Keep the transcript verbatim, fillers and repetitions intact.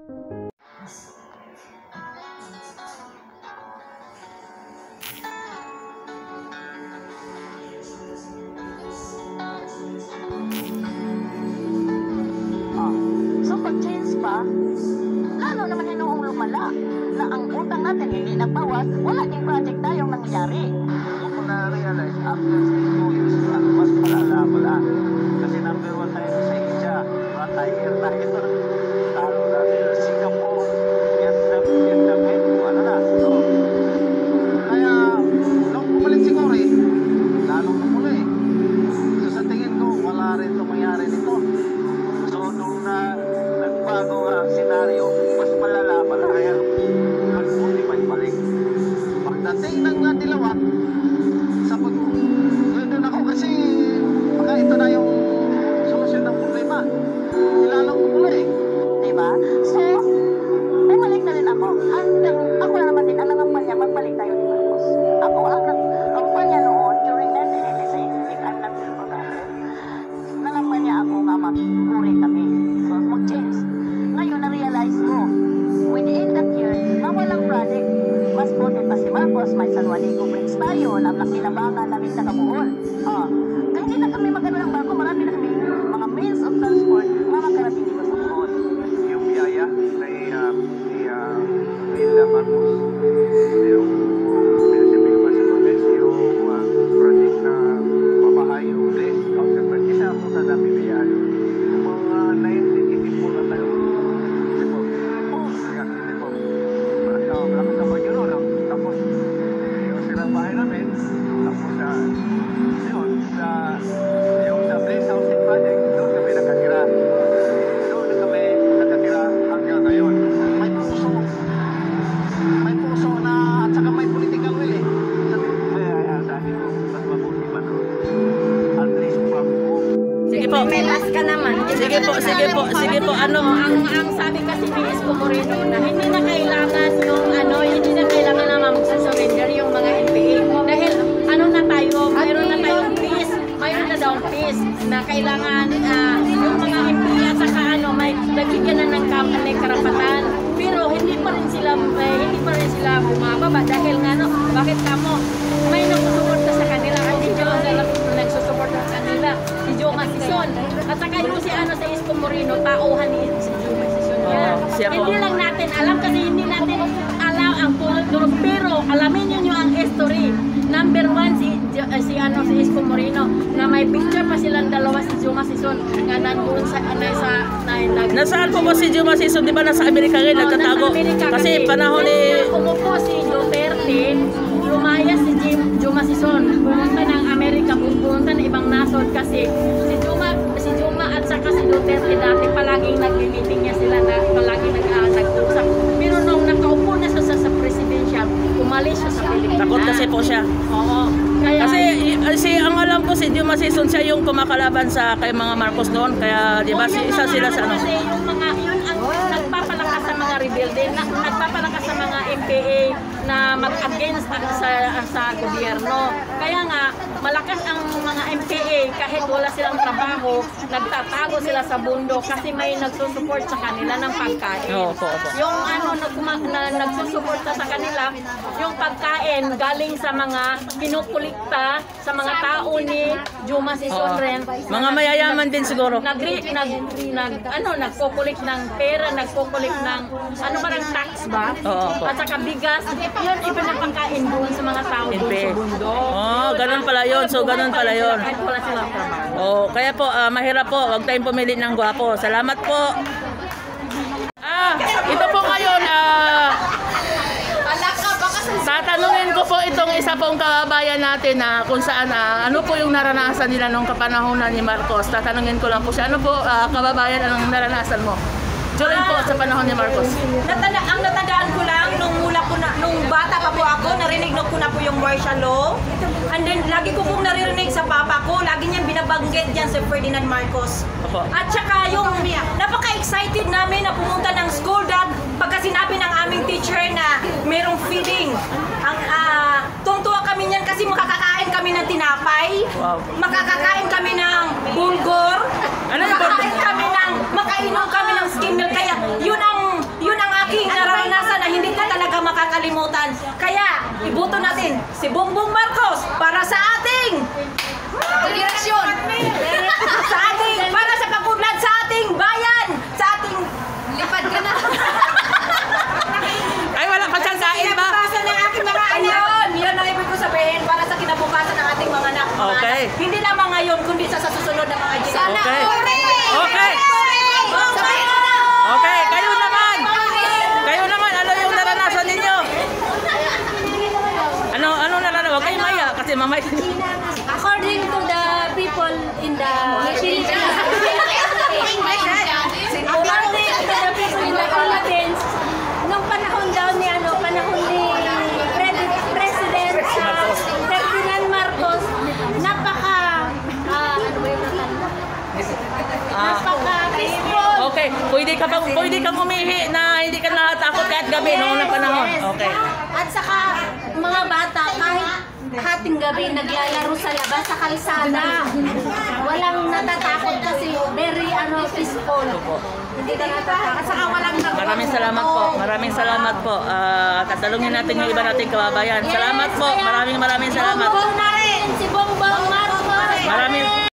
Lalo naman yung lumala na ang utang natin hindi nagbawas, wala ding project tayong nangyari. Hindi ko na-realize after two years na mas palala pala. Kasi number one tayo sa Asia, mga tiger tayo. Talo natin sa Singapore, Vietnam, Vietnam, ano na. So, kaya, nung pumalit si Cory, lalong namula eh. So sa tingin ko, wala rin itong mayari nito. So nung na nagbago ang senaryo, mas malala pala kaya magbuti pa balik. Pagdating ng uh, Dilawat, sa pag doon ako kasi baka ito na yung solusyon ng problema. Ilalong ko mula eh. Diba? So, bumalik na rin ako. Hanggang ako na naman din, alam naman niya, magbalik tayo ni Marcos. Ako ang nagkampanya noon during nineteen eighty-six, if I'm not forgotten. Nalaman niya ako nga mag-uri kami. So, mag-change. Ngayon, na-realize ko, within that year, mawalang project. Mas buti pa si Marcos, may San Juanico Bridge tayo, na nakinabangan namin sa Kabuhol. Ah, kaya hindi na kami magano ng barko, marami na kami mga means of transport na makarating dito sa Kabuhol. Yung biyaya ni uh, ni uh, Hilda Marcos, yung municipal Basilones, yung uh, project na pamahay yung place, counter project, isa po sa dami biyaya. Yung mga nineteen eighty-four na tayo. Tipo, kaya, tipo, malakas na ba yun, no? Tapos, yung silang bahay namin, tapos sa, yun, sa, yung sa place housing project, doon kami nakatira. Doon kami nakatira hanggang ngayon. May puso, may puso na, at saka may political will eh. Sabi, kaya, sabi ko, mas mabuti ba no? At least from home. Sige po. Melas ka naman. Sige po, sige po, sige po. Ano? Ang, ang sabi kasi ni Isko Moreno na hindi na kailangan yung ano, hindi na kailangan na mag-surrender yung mga N P A. Dahil ano na tayo, mayroon na tayong peace, mayroon na daw peace na kailangan uh, yung mga M P A at saka ano, may nagigyan na ng kampanya karapatan. Pero hindi pa rin sila, eh, hindi pa rin sila bumababa dahil nga no, bakit kamo? May nagsusuporta sa kanila at si Joe na nagsusuporta sa kanila, si Joe Masison. At saka yung si ano sa Isko Moreno, tauhan ni si Joe Masison yan. siya po. Hindi lang natin alam kasi hindi natin alam ang tulog-tulog. Pero alamin nyo ang history. Number one, si, uh, si, ano, si Isko Moreno, na may picture pa silang dalawa si Joe Masison nga nandoon sa, na, sa, na, nag, Nasaan po ba si Joe Masison? Di ba nasa Amerika rin? Oh, Nagtatago? nasa Amerika Kasi panahon ni... umupo si Duterte, lumayas si Joe Masison, pumunta ng Amerika, pumunta ng ibang nasod kasi si Juma, si Juma at saka si Duterte dati palaging nag-meeting niya sila na palaging nag, uh, nag-usap. Pero nung nakaupo na siya sa, sa presidential, umalis siya sa Pilipinas. Takot kasi po siya. Oo. Kaya, Kasi y- si ang alam ko si Joe Masison siya yung kumakalaban sa kay mga Marcos noon. Kaya di ba Oo, si yung isa mga sila sa ano. Kasi yung mga, yun ang nagpapalakas sa mga rebelde, na, nagpapalakas sa mga M P A na mag-against sa, sa gobyerno. Kaya nga, malakas ang mga M P A kahit wala silang trabaho, nagtatago sila sa bundok kasi may nagsusupport sa kanila ng pagkain. Oo, opo, opo. Yung ano na, na nagsusuporta sa kanila, yung pagkain galing sa mga kinukulikta sa mga tao ni Joe Masison Oo. rin. Mga mayayaman din siguro. Nag, nag, nag, ano, nagkukulik ng pera, nagkukulik ng, ano ba ng tax ba? Oo, opo. At saka bigas, yun ipinapakain doon sa mga tao doon N P A. sa bundok. Oh, ganun pala yun. So, ganun pala yun. Kahit wala silang trabaho. Oh, kaya po, ah, mahirap po. Huwag tayong pumili ng gwapo. Salamat po. Ah, ito po ngayon, ah, tatanungin ko po itong isa pong kabayan natin na kung saan, ah, ano po yung naranasan nila nung kapanahonan ni Marcos. Tatanungin ko lang po siya, ano po, ah, kababayan, anong naranasan mo? During po sa panahon ni Marcos. Natanda, ang natandaan ko lang nung mula ko na, nung bata pa po ako, narinig ko na po yung martial law. And then lagi ko pong naririnig sa papa ko, lagi niyang binabanggit diyan si Ferdinand Marcos. Opo. At saka yung napaka-excited namin na pumunta ng school dad pagka sinabi ng aming teacher na merong feeding. Ang uh, tungtuwa kami niyan kasi makakakain kami ng tinapay. Wow. Makakakain kami ng bulgur. Ano yung makakain kami ng makainom kami ng skim milk. Kaya yun ang si Bongbong Marcos para sa ating Direksyon. sa ating para sa pag-unlad sa ating bayan, sa ating Lipad ka na. Ay, wala ka siyang kain ba? kinabukasan ng ating mga anak. Yun ang ibig ko sabihin para sa kinabukasan ng ating mga anak. mga Okay. anak. Hindi lamang ngayon kundi sa sa susunod na mga Sana. Okay. Correct. Okay. Sabihin mo na. Okay, kayo naman. Kayo naman, ano yung naranasan ninyo? Ano, ano naranasan? Huwag kayong maya kasi mamay. According to the people in the Philippines, according to the people in the Philippines, nung panahon daw ni ano, panahon ni Pre- President uh, Ferdinand Marcos, napaka ah, ano ba yung nakanta? Napaka peaceful. Okay, pwede ka bang pwede kang umihi na hindi ka natatakot kahit gabi noong unang panahon. Yes. Okay. At saka mga bata kahit hating gabi naglalaro sa labas sa kalsada. Walang natatakot kasi very ano peaceful. Hindi ka natatakot. At saka walang nag- Maraming salamat po. Maraming salamat po. Ah, tatalungin natin yung iba nating kababayan. Salamat po. Maraming maraming salamat. Bongbong na rin si Bongbong Marcos. Maraming